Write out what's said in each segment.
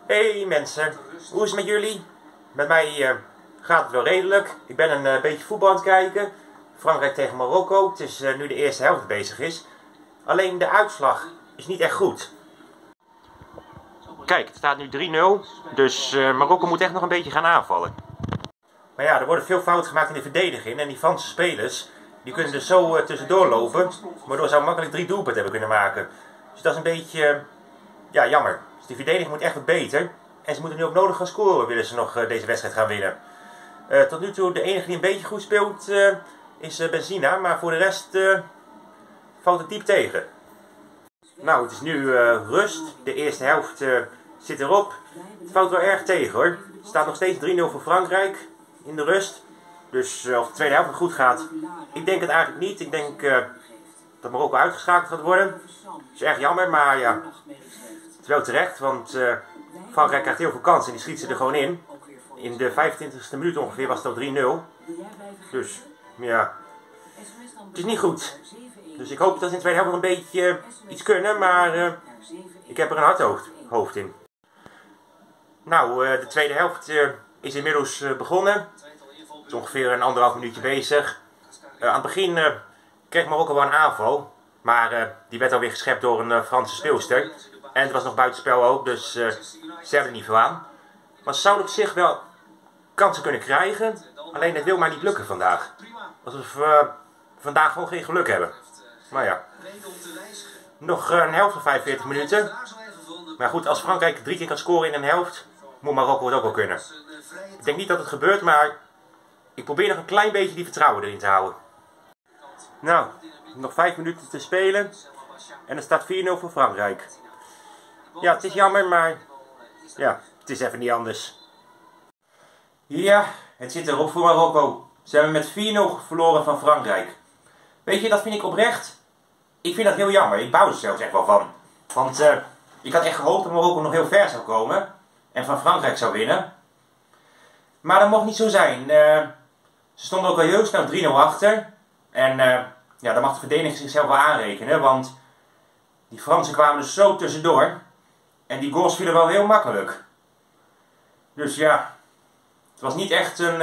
Hey mensen, hoe is het met jullie? Met mij gaat het wel redelijk. Ik ben een beetje voetbal aan het kijken. Frankrijk tegen Marokko. Het is nu de eerste helft bezig is. Alleen de uitslag is niet echt goed. Kijk, het staat nu 3-0. Dus Marokko moet echt nog een beetje gaan aanvallen. Maar ja, er worden veel fouten gemaakt in de verdediging. En die Franse spelers, die kunnen er zo tussendoor lopen. Waardoor ze makkelijk 3 doelpunten hebben kunnen maken. Dus dat is een beetje ja, jammer. Dus die verdediging moet echt wat beter. En ze moeten nu ook nodig gaan scoren, willen ze nog deze wedstrijd gaan winnen. Tot nu toe de enige die een beetje goed speelt is Benzina. Maar voor de rest valt het diep tegen. Nou, het is nu rust. De eerste helft zit erop. Het valt wel erg tegen hoor. Het staat nog steeds 3-0 voor Frankrijk in de rust. Dus of de tweede helft nog goed gaat, ik denk het eigenlijk niet. Ik denk dat Marokko uitgeschakeld gaat worden. Dat is erg jammer, maar ja, het is wel terecht. Want Frankrijk krijgt heel veel kansen en die schiet ze er gewoon in. In de 25e minuut ongeveer was het al 3-0. Dus ja, het is niet goed. Dus ik hoop dat ze in de tweede helft nog een beetje iets kunnen, maar ik heb er een hard hoofd in. Nou, de tweede helft is inmiddels begonnen. Het is ongeveer een 1,5 minuutje bezig. Aan het begin kreeg Marokko wel een aanval, maar die werd alweer geschept door een Franse speelster. En het was nog buitenspel ook, dus ze hebben er niet veel aan. Maar ze zouden op zich wel kansen kunnen krijgen, alleen het wil maar niet lukken vandaag. Alsof we vandaag gewoon geen geluk hebben. Maar ja, nog een helft van 45 minuten. Maar goed, als Frankrijk 3 keer kan scoren in een helft, moet Marokko het ook wel kunnen. Ik denk niet dat het gebeurt, maar ik probeer nog een klein beetje die vertrouwen erin te houden. Nou, nog 5 minuten te spelen. En er staat 4-0 voor Frankrijk. Ja, het is jammer, maar ja, het is even niet anders. Ja, het zit erop voor Marokko. Ze hebben met 4-0 verloren van Frankrijk. Weet je, dat vind ik oprecht. Ik vind dat heel jammer. Ik bouw er zelfs echt wel van. Want ik had echt gehoopt dat Marokko nog heel ver zou komen. En van Frankrijk zou winnen. Maar dat mocht niet zo zijn. Ze stonden ook al heel snel 3-0 achter. En ja, dan mag de verdediging zichzelf wel aanrekenen. Want die Fransen kwamen er zo tussendoor. En die goals vielen wel heel makkelijk. Dus ja, het was niet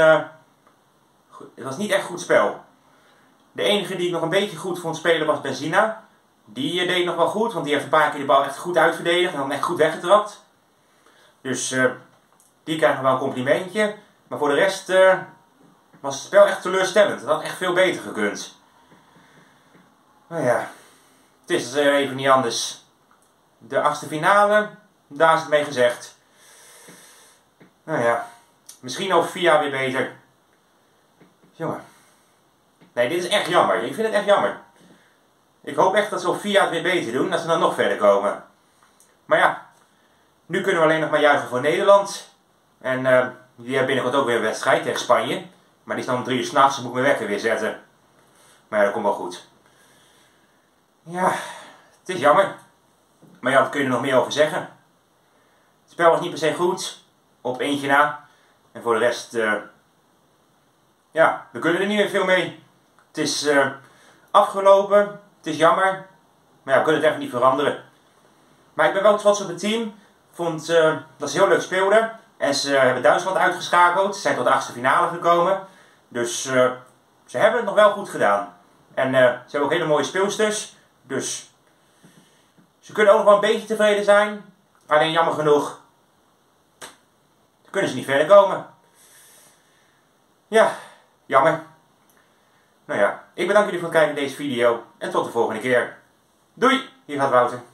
echt goed spel. De enige die ik nog een beetje goed vond spelen was Benzina. Die deed nog wel goed, want die heeft een paar keer de bal echt goed uitverdedigd en dan echt goed weggetrapt. Dus die krijgt nog wel een complimentje. Maar voor de rest was het spel echt teleurstellend. Het had echt veel beter gekund. Nou ja, het is even niet anders. De achtste finale, daar is het mee gezegd. Nou ja, misschien over 4 jaar weer beter. Jongen. Nee, dit is echt jammer. Ik vind het echt jammer. Ik hoop echt dat ze over 4 jaar het weer beter doen, dat ze dan nog verder komen. Maar ja, nu kunnen we alleen nog maar juichen voor Nederland. En die hebben binnenkort ook weer een wedstrijd tegen Spanje. Maar die is dan om 3 uur 's nachts, dus moet ik mijn wekker weer zetten. Maar ja, dat komt wel goed. Ja, het is jammer. Maar ja, wat kun je er nog meer over zeggen? Het spel was niet per se goed, op eentje na. En voor de rest, ja, we kunnen er niet meer veel mee. Het is afgelopen, het is jammer, maar ja, we kunnen het even niet veranderen. Maar ik ben wel trots op het team. Ik vond dat ze heel leuk speelden. En ze hebben Duitsland uitgeschakeld. Ze zijn tot de 8e finale gekomen. Dus ze hebben het nog wel goed gedaan. En ze hebben ook hele mooie speelsters. Dus ze kunnen ook nog wel een beetje tevreden zijn. Alleen jammer genoeg, kunnen ze niet verder komen. Ja, jammer. Nou ja, ik bedank jullie voor het kijken naar deze video en tot de volgende keer. Doei, hier gaat Wouter.